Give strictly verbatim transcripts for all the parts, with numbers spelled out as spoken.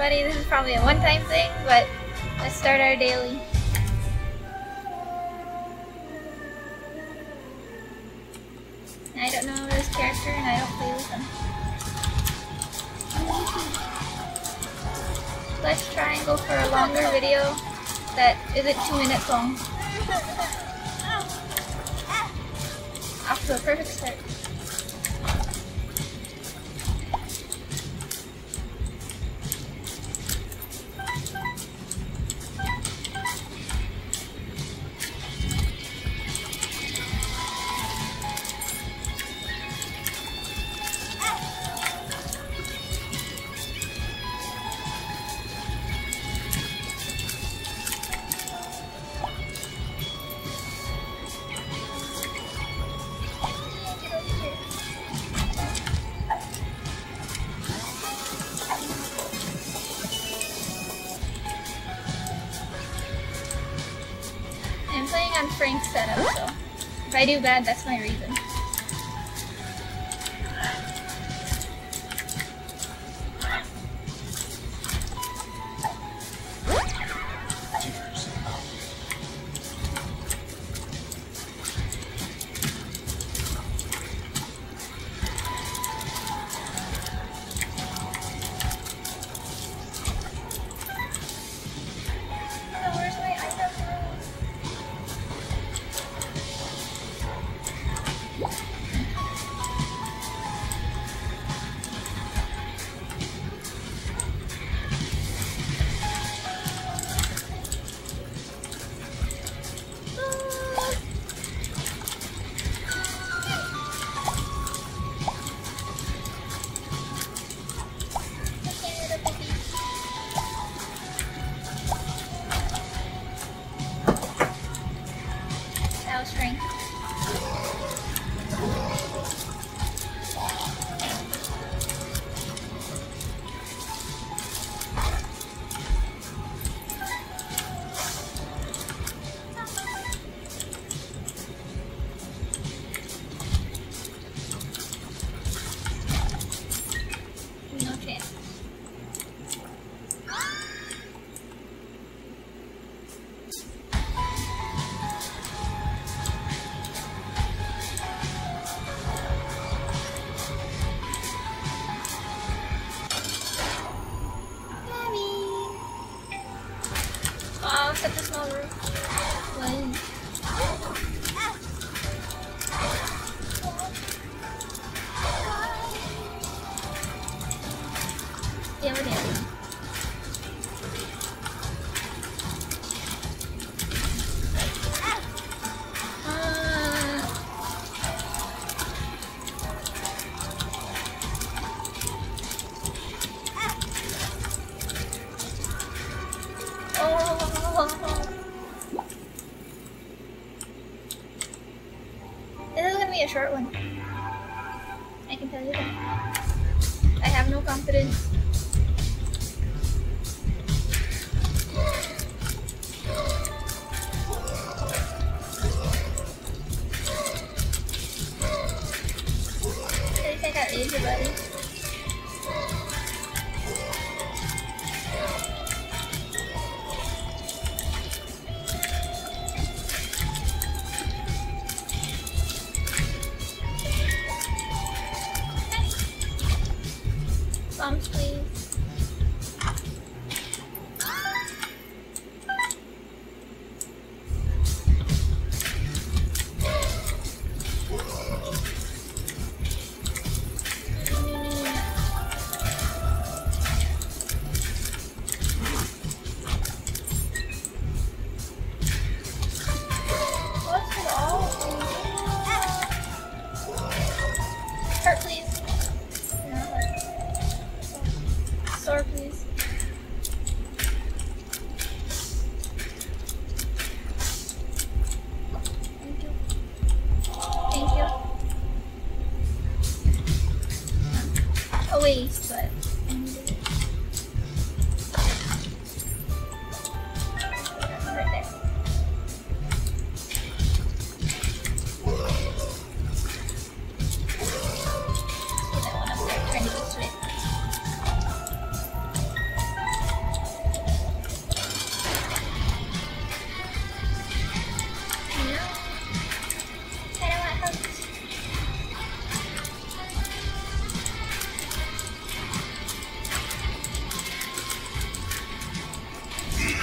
everybody. This is probably a one-time thing, but let's start our daily. I don't know this character and I don't play with him. Let's try and go for a longer video that isn't two minutes long. Off to a perfect start. I'm playing on Frank's setup, so if I do bad, that's my reason. Strength. No chance. Oh, such a small room. One. Yeah, we're down. This is gonna be a short one. I can tell you that. I have no confidence. At least I got laser buddy.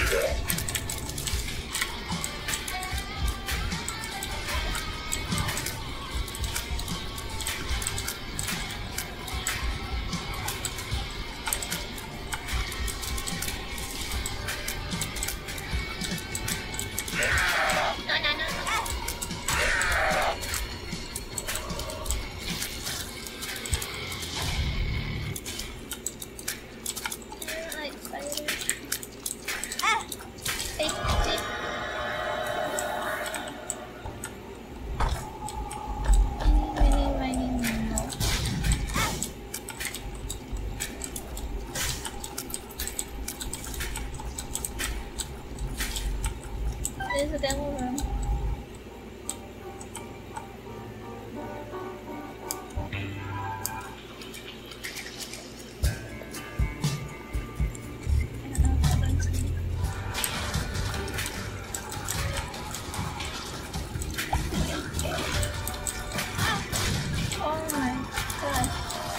There's a demo room. Oh my god.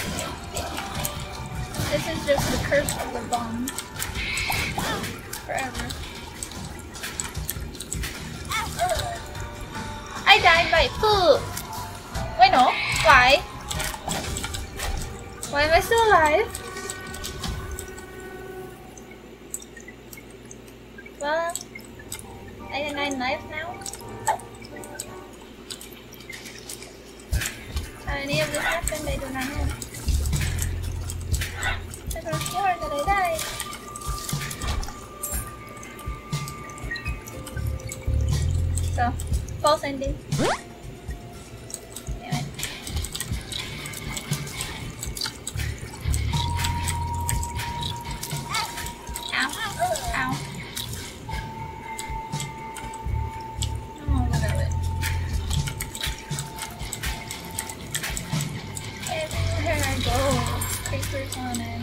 This is just the curse of the bomb. Forever. I died by poop. Wait, no. Why? Why am I still alive? Well, I have nine lives now. How any of this happened, I do not know. I could have sworn that I died. So, false ending. Damn it. Ow. Ow. Oh, look at it. Everywhere I go, creepers on it.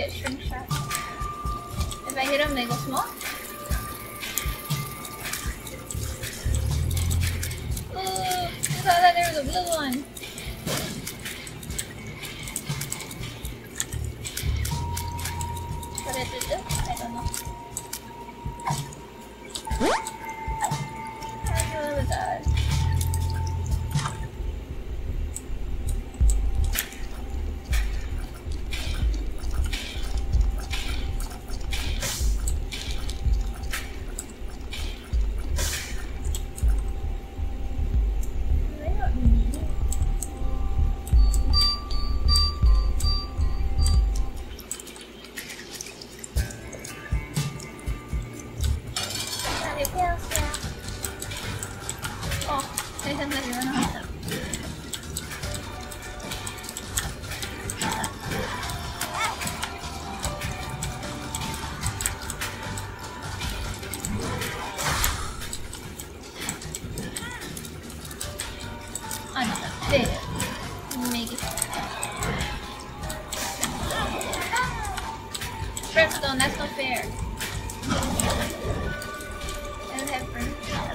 get shrink shot. If I hit them, they go small. Oh, I thought that there was a blue one. But it did this? I don't know. I really died. Brimstone, that's not fair. I don't have brimstone.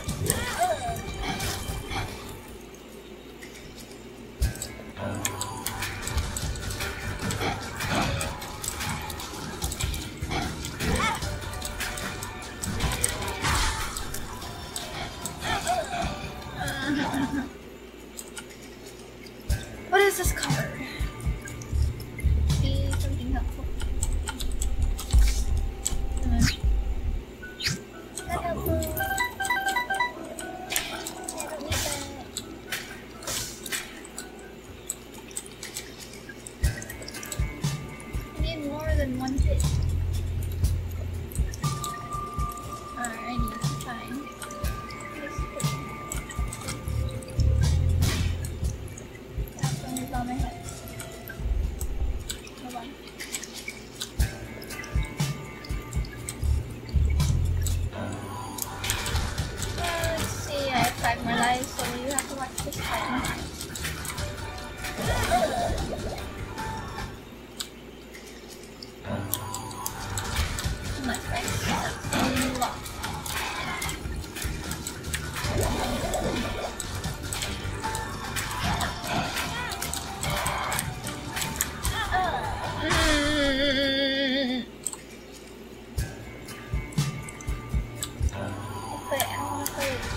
What is this card? Be something helpful. Not helpful. I don't need that. I need more than one hit. Alright, I need to find this thing. That one is on my head. Hold on. Five more lives, so you have to watch this time. Much right. Unlock. Mm. Okay, I wanna play it.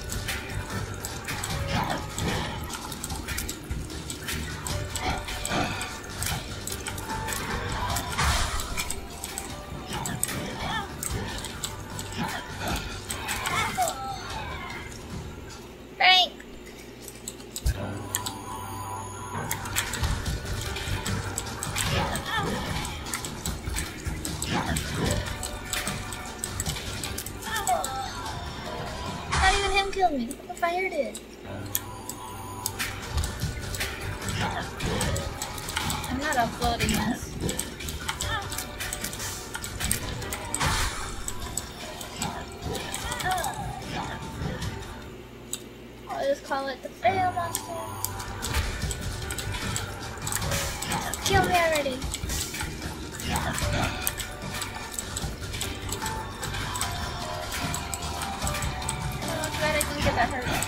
Frank! Not even him killed me. Look what the fire did. I'm not uploading this. I'll just call it the fail monster. Kill me already. Oh, too bad I didn't get that hurt.